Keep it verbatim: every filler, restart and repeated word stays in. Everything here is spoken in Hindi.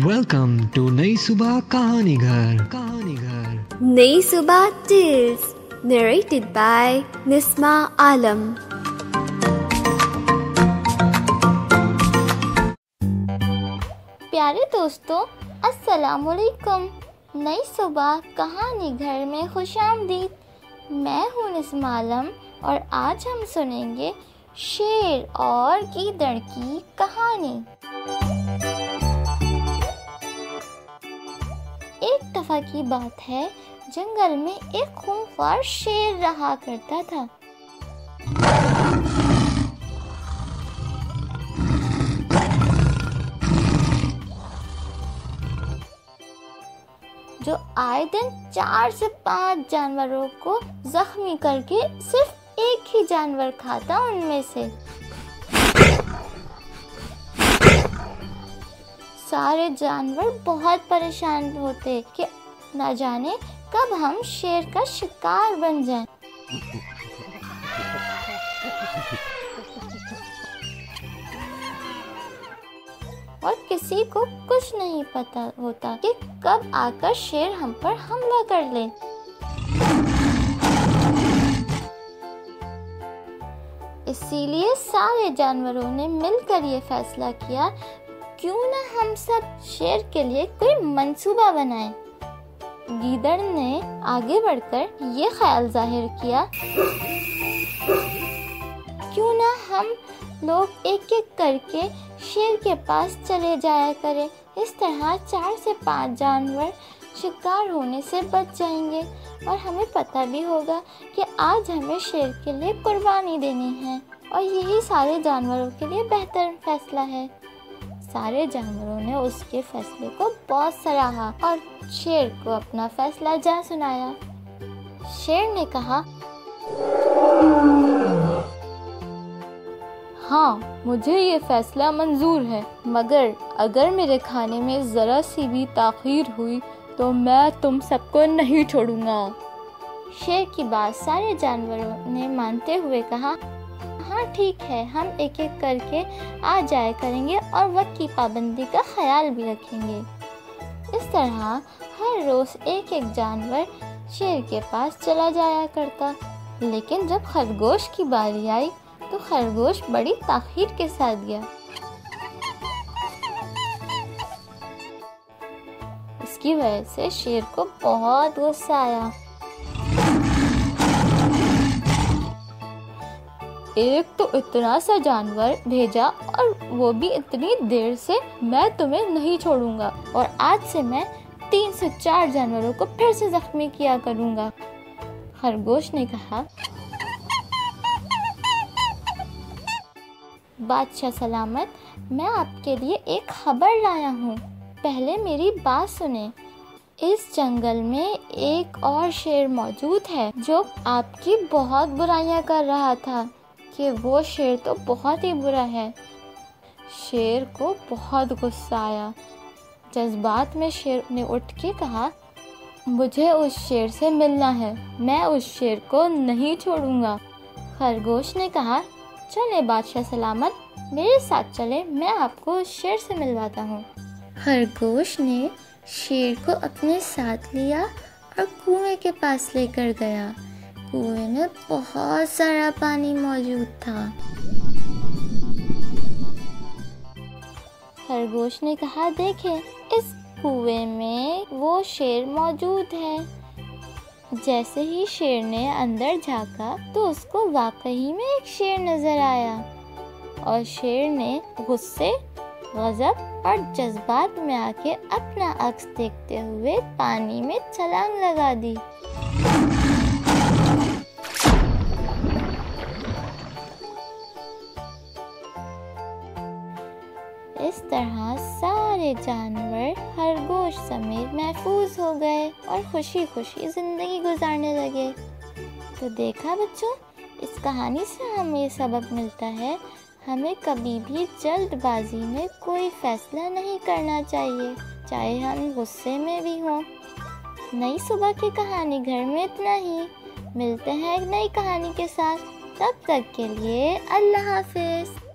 वेलकम टू नई सुबह कहानी घर कहानी घर नई सुबह tales narrated by Nisma Alam. प्यारे दोस्तों, अस्सलाम वालेकुम। नई सुबह कहानी घर में खुशामदीद। मैं हूँ निस्मा आलम और आज हम सुनेंगे शेर और गीदड़ की कहानी। एक दफा की बात है, जंगल में एक खूंखार शेर रहा करता था। जो आए दिन चार से पांच जानवरों को जख्मी करके सिर्फ एक ही जानवर खाता उनमें से। सारे जानवर बहुत परेशान होते कि न जाने कब हम शेर का शिकार बन जाएं। और किसी को कुछ नहीं पता होता कि कब आकर शेर हम पर हमला कर ले। इसीलिए सारे जानवरों ने मिलकर ये फैसला किया, क्यों न हम सब शेर के लिए कोई मंसूबा बनाएं। गीदड़ ने आगे बढ़कर ये ख्याल जाहिर किया, क्यों न हम लोग एक एक करके शेर के पास चले जाया करें। इस तरह चार से पांच जानवर शिकार होने से बच जाएंगे और हमें पता भी होगा कि आज हमें शेर के लिए कुर्बानी देनी है और यही सारे जानवरों के लिए बेहतर फैसला है। सारे जानवरों ने उसके फैसले को बहुत सराहा और शेर को अपना फैसला जा सुनाया। शेर ने कहा, हाँ, मुझे ये फैसला मंजूर है, मगर अगर मेरे खाने में जरा सी भी ताखीर हुई तो मैं तुम सबको नहीं छोड़ूंगा। शेर की बात सारे जानवरों ने मानते हुए कहा, हाँ ठीक है, हम एक एक करके आ जाया करेंगे और वक्त की पाबंदी का ख्याल भी रखेंगे। इस तरह हर रोज एक एक जानवर शेर के पास चला जाया करता। लेकिन जब खरगोश की बारी आई तो खरगोश बड़ी ताखीर के साथ गया। इसकी वजह से शेर को बहुत गुस्सा आया। एक तो इतना सा जानवर भेजा और वो भी इतनी देर से, मैं तुम्हें नहीं छोड़ूंगा और आज से मैं तीन से चार जानवरों को फिर से जख्मी किया करूंगा। खरगोश ने कहा, बादशाह सलामत, मैं आपके लिए एक खबर लाया हूँ। पहले मेरी बात सुने। इस जंगल में एक और शेर मौजूद है जो आपकी बहुत बुराइयां कर रहा था कि वो शेर तो बहुत ही बुरा है। शेर को बहुत गुस्सा आया। जज्बात में शेर ने उठ के कहा, मुझे उस शेर से मिलना है, मैं उस शेर को नहीं छोड़ूंगा। खरगोश ने कहा, चले बादशाह सलामत, मेरे साथ चले, मैं आपको उस शेर से मिलवाता हूँ। खरगोश ने शेर को अपने साथ लिया और कुएं के पास लेकर गया। कुएं में बहुत सारा पानी मौजूद था। खरगोश ने कहा, देखें, इस कुएं में वो शेर मौजूद है। जैसे ही शेर ने अंदर झांका तो उसको वाकई में एक शेर नजर आया और शेर ने गुस्से, गजब और जज्बात में आके अपना अक्स देखते हुए पानी में छलांग लगा दी। इस तरह सारे जानवर खरगोश समेत महफूज हो गए और खुशी खुशी जिंदगी गुजारने लगे। तो देखा बच्चों, इस कहानी से हमें सबक मिलता है, हमें कभी भी जल्दबाजी में कोई फैसला नहीं करना चाहिए, चाहे हम गुस्से में भी हों। नई सुबह की कहानी घर में इतना ही। मिलते हैं एक नई कहानी के साथ। तब तक के लिए अल्लाह हाफिज।